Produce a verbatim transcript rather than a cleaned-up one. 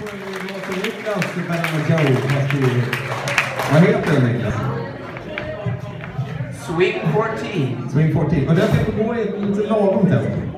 låter Niklas Bella Joe har skrivit. Vad heter den Niklas? Swing fjorton. Swing fjorton. Och den fick gå i ett lite lagom tempo.